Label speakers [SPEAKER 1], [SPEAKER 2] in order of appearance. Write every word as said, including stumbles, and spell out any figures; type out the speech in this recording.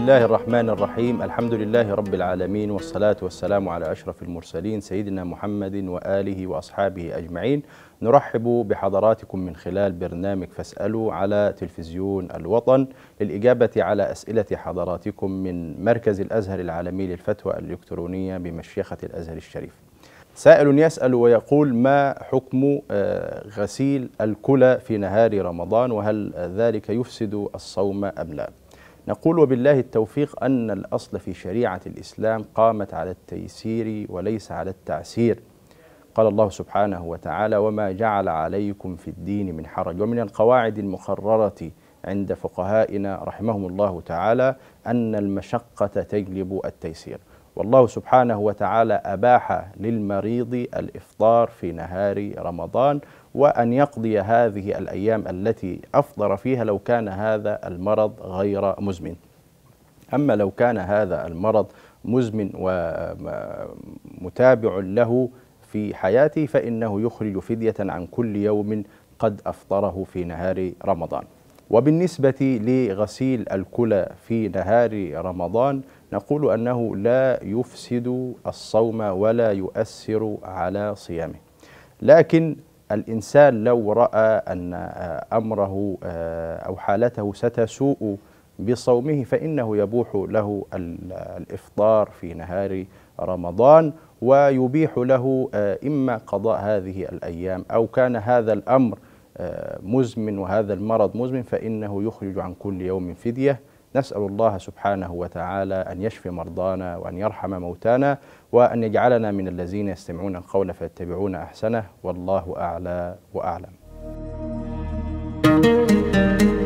[SPEAKER 1] الله الرحمن الرحيم. الحمد لله رب العالمين، والصلاة والسلام على أشرف المرسلين سيدنا محمد وآله وأصحابه أجمعين. نرحب بحضراتكم من خلال برنامج فاسألوا على تلفزيون الوطن للإجابة على أسئلة حضراتكم من مركز الأزهر العالمي للفتوى الإلكترونية بمشيخة الأزهر الشريف. سائل يسأل ويقول: ما حكم غسيل الكلى في نهار رمضان، وهل ذلك يفسد الصوم أم لا؟ نقول وبالله التوفيق أن الأصل في شريعة الإسلام قامت على التيسير وليس على التعسير. قال الله سبحانه وتعالى: وما جعل عليكم في الدين من حرج. ومن القواعد المقررة عند فقهائنا رحمهم الله تعالى أن المشقة تجلب التيسير، والله سبحانه وتعالى أباح للمريض الإفطار في نهار رمضان وأن يقضي هذه الأيام التي أفطر فيها لو كان هذا المرض غير مزمن. أما لو كان هذا المرض مزمن ومتابع له في حياته فإنه يخرج فدية عن كل يوم قد أفطره في نهار رمضان. وبالنسبة لغسيل الكلى في نهار رمضان نقول أنه لا يفسد الصوم ولا يؤثر على صيامه، لكن الإنسان لو رأى أن أمره أو حالته ستسوء بصومه فإنه يبوح له الإفطار في نهار رمضان، ويبيح له إما قضاء هذه الأيام، أو كان هذا الأمر مزمن وهذا المرض مزمن فإنه يخرج عن كل يوم فدية. نسأل الله سبحانه وتعالى أن يشفي مرضانا وأن يرحم موتانا وأن يجعلنا من الذين يستمعون القول فيتبعون أحسنه، والله أعلى وأعلم.